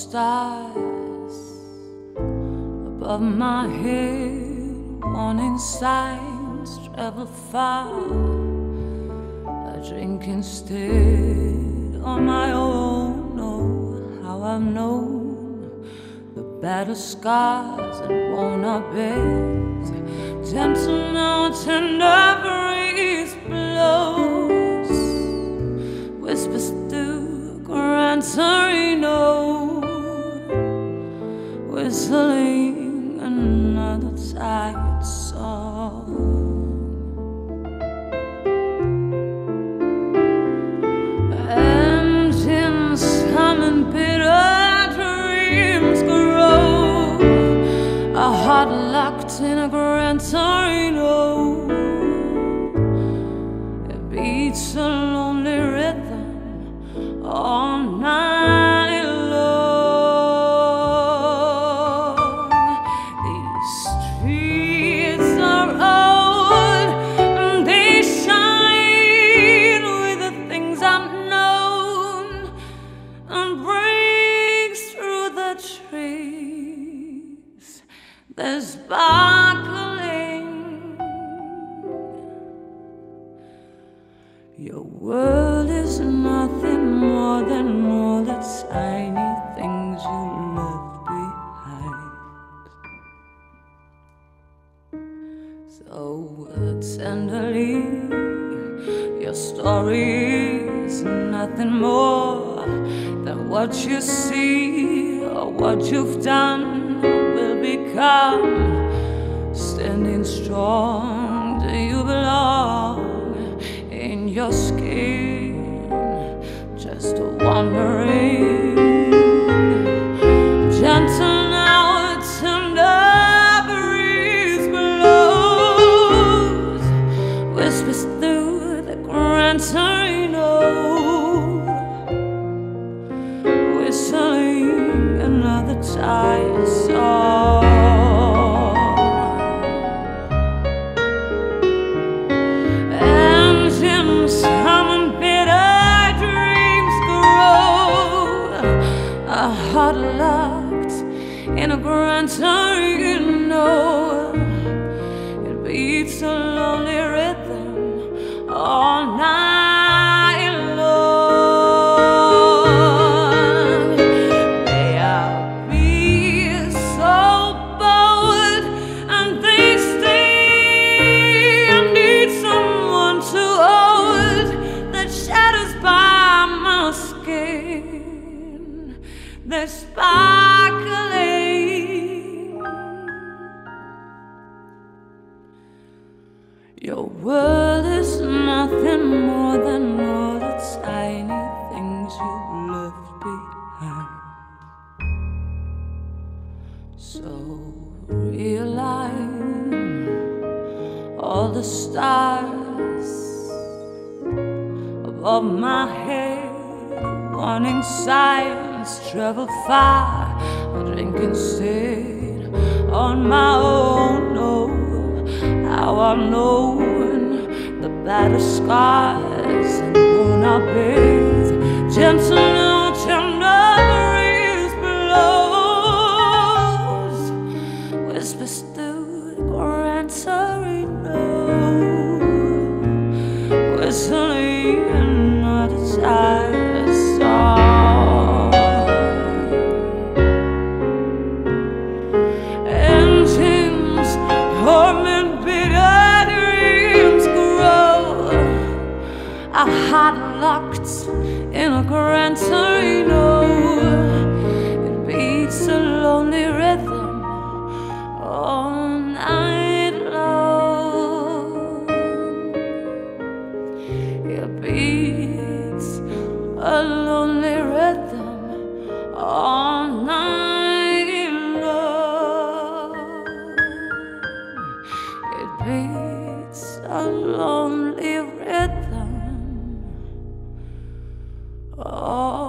stars above my head, warning signs travel far. I drink instead on my own. Oh, how I've known the battle scars and worn our beds. Gentle now, tender breeze blows, whispers through Gran Torino, whistling another tired song. And in some bitter dreams grow, a heart locked in a Gran Torino. It beats a lonely rhythm all night long. These streets are old and they shine with the things I've known, and breaks through the trees. There's sparkling. Your world is nothing more than all the tiny things you left behind. So tenderly, your story is nothing more than what you see or what you've done or will become. Standing strong, do you belong in your skin? Just a wandering, gentle now, tender breeze blows, whispers through the Gran Torino, whistling another tired song. And in some bitter dreams grow, a heart locked in a Gran Torino. It beats a lonely rhythm all night long. May I be so bold and they stay. I need someone to hold the shadows by my skin. They're sparkling. Your world is nothing more than all the tiny things you left behind. So realign all the stars above my head, warning signs travel far. I drink instead on my own. Oh, how I've known the battle scars and worn our beds. Gentle now, tender breeze blows, whispers through the Gran Torino, whistling another tired song. Engines hum and bitter dreams grow, a heart locked in a Gran Torino. It beats a lonely rhythm all night long. It beats a lonely rhythm all night long. It beats a lonely rhythm all